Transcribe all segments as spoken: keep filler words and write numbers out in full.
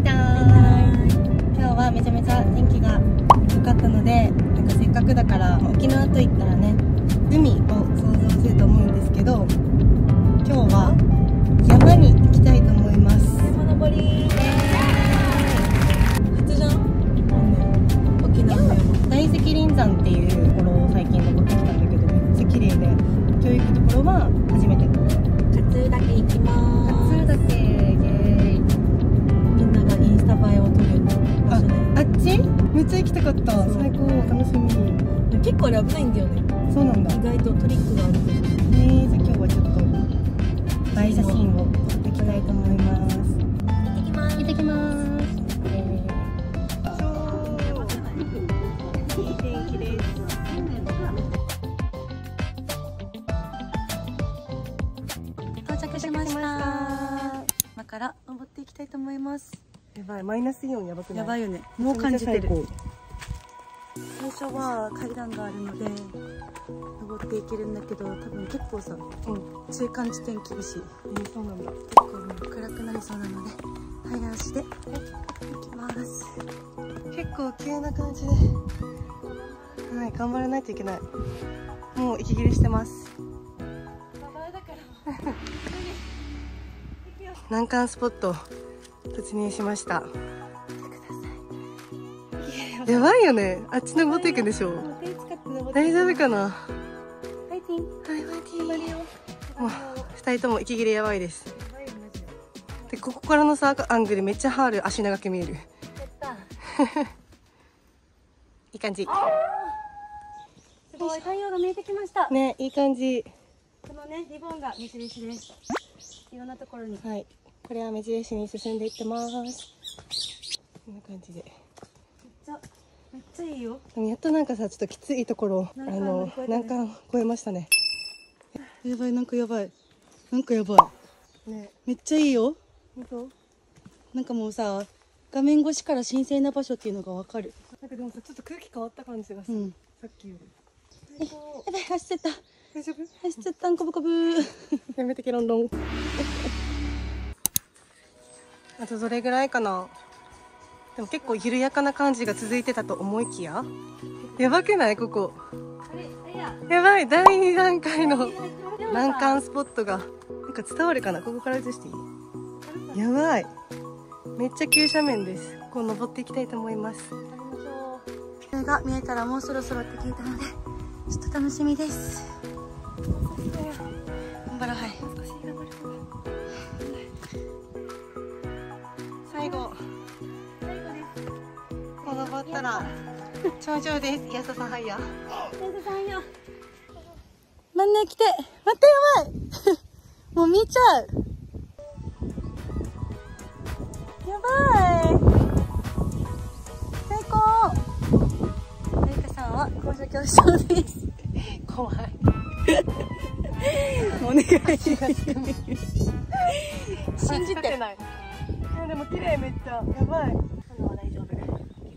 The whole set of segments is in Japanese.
ターイ。今日はめちゃめちゃ天気が良かったので、なんかせっかくだから沖縄といったらね、海を想像すると思うんですけど、今日は山に行きたいと思います。 山登り。初じゃん。沖縄の山。 大石林山っていうところを最近登ってきたんだけど、めっちゃ綺麗で、今日行くところは初めて。 勝岳行きまーす。 勝岳、イエーイ。 みんながインスタ映えを撮る場所で。 あっち？めっちゃ行きたかった。最高、楽しみ。 結構あれ危ないんだよね。 そうなんだ。 意外とトリックがあると思う。 ね、じゃあ今日はちょっと映え写真を撮っていきたいと思います。行ってきます。いい天気です。 到着しました。今から登っていきたいと思います。 やばい、マイナスイオンやばくない？ やばいよね。もう感じてる。 めちゃめちゃ最初は階段があるので登っていけるんだけど、多分結構さ、うん、中間地点厳しい。 えー、そうなんだ。 結構もう暗くなりそうなので早足で行きます。 結構急な感じで、はい、頑張らないといけない。もう息切れしてます。難関スポット突入しました。やばいよね。あっち登っていくんでしょ。大丈夫かな。 ファイティン。 はい、ファイティン。もう二人とも息切れやばいです。で、ここからのさ、アングルめっちゃハール足長く見える。いい感じ。 すごい、太陽が見えてきました。 ね、いい感じ。 このね、リボンが目印です。いろんなところに。 はい、これは目印に進んでいってます。こんな感じで。 めっちゃ、めっちゃいいよ。 でもやっとなんかさ、ちょっときついところ、あの難関越えましたね。 やばい、なんかやばい。なんかやばい。ね、めっちゃいいよ。 本当？ なんかもうさ、画面越しから神聖な場所っていうのがわかる。 なんかでもさ、ちょっと空気変わった感じがする。うん、さっきより。 やばい、走っちゃった。 大丈夫？ 走っちゃったん、こぶこぶ。 やめてけロンロン。あとどれぐらいかな。でも結構緩やかな感じが続いてたと思いきや、やばくないここ。やばい、だいにだんかいの難関スポットがなんか伝わるかな。ここから映していい？やばい、めっちゃ急斜面です。こう登っていきたいと思います。 それが見えたらもうそろそろって聞いたので、ちょっと楽しみです。頑張ろう。はい、 最後、こう登ったら頂上です。安田さん、はいや。 安田さんや。マンネ来て、待って、やばい。もう見ちゃう。やばい。最高。マリカさんは高所恐怖症です。 怖い。 お願いします。信じて。 ない。でも綺麗、めっちゃ。やばい。花は大丈夫。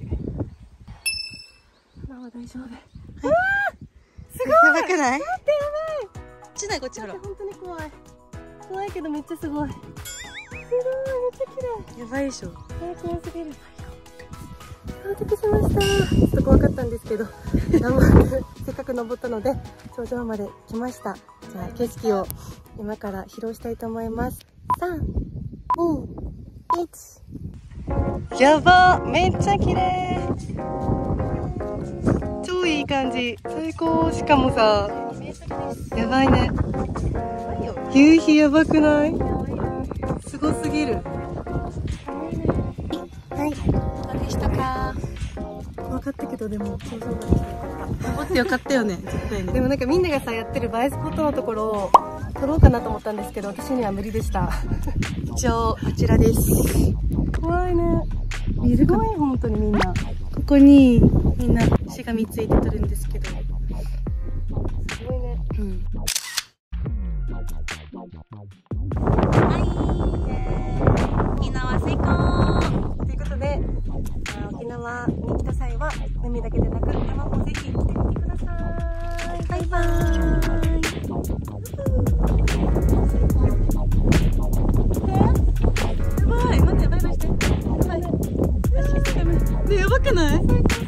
花は大丈夫。はい。すごい。 やばくない？ 待って、やばい。 こっちだ、こっちほら。 本当に怖い。怖いけどめっちゃすごい。すごい、めっちゃ綺麗。 やばいでしょ。 最高すぎる。到着しました。ちょっと怖かったんですけど、せっかく登ったので頂上まで来ました。じゃあ景色を今から披露したいと思います。さん、に、いち。やば、めっちゃ綺麗。超いい感じ。最高。しかもさ、やばいね。夕日やばくない？すごすぎる。はい。 どうでしたか？ 分かったけど、でも頂上まで来てよかった。 登ってよかったよね、絶対に。 でもなんかみんながさやってる映えスポットのところを撮ろうかなと思ったんですけど、私には無理でした。 一応こちらです。 怖いね。すごい、本当にみんな。 ここにみんなしがみついて撮るんですけど。 すごいね。 うん。沖縄最高ということで、沖縄に来た際は海だけでなく山もぜひ来てみてください。バイバーイ。すごい、待って、バイバイして。バイバイ。 ばくない？